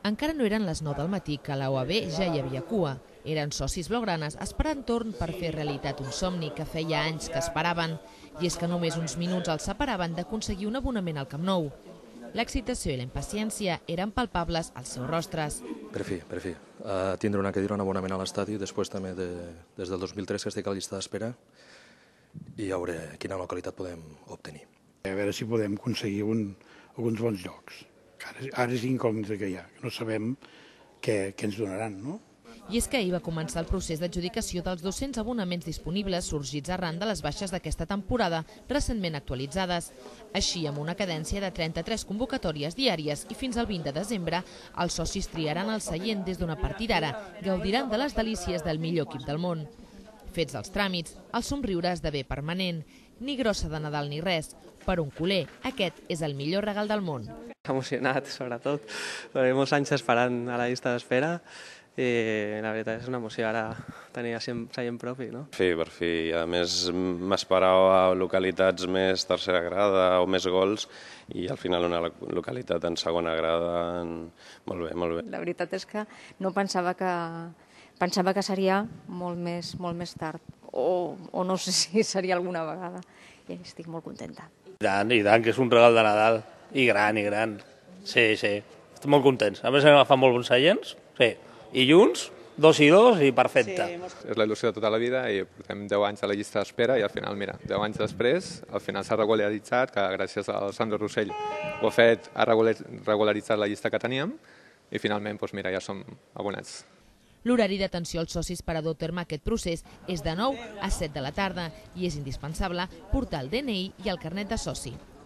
Encara no eren les 9 del matí que a la UAB ja hi havia cua. Eren socis blaugranes esperant torn per fer realitat un somni que feia anys que esperaven. I és que només uns minuts els separaven d'aconseguir un abonament al Camp Nou. L'excitació i la impaciència eren palpables als seus rostres. Per fi. Tindre una cadira, un abonament a l'estadi, després també des del 2003 que estic a la llista d'espera, i a veure quina localitat podem obtenir. A veure si podem aconseguir alguns bons llocs. Ara és incògnita que hi ha, no sabem què ens donaran, no? I és que ahir va començar el procés d'adjudicació dels 200 abonaments disponibles sorgits arran de les baixes d'aquesta temporada, recentment actualitzades. Així, amb una cadència de 33 convocatòries diàries i fins al 20 de desembre, els socis triaran el seient des d'una partida d'ara, gaudiran de les delícies del millor equip del món. Fets els tràmits, el somriure esdevé permanent. Ni grossa de Nadal ni res. Per un culer, aquest és el millor regal del món. Emocionat, sobretot. Perquè molts anys esperant a la llista d'espera i la veritat és una emoció ara tenir seient propi, no? Sí, per fi. A més, m'esperava localitats més tercera grada o més gols i al final una localitat en segona grada. Molt bé. La veritat és que no pensava que seria molt més tard o no sé si seria alguna vegada i estic molt contenta. I tant, que és un regal de Nadal i gran. Sí, estem molt contents. A més hem agafat molt bons seients, sí. I junts, 2 i 2 i perfecte. Sí. És la il·lusió de tota la vida i portem 10 anys a la llista d'espera i al final, mira, 10 anys després, al final s'ha regularitzat, que gràcies al Sandro Rossell ho ha fet, ha regularitzat la llista que teníem i finalment, doncs mira, ja som abonats. L'horari d'atenció als socis per a dur a terme aquest procés és de 9 a 7 de la tarda i és indispensable portar el DNI i el carnet de soci.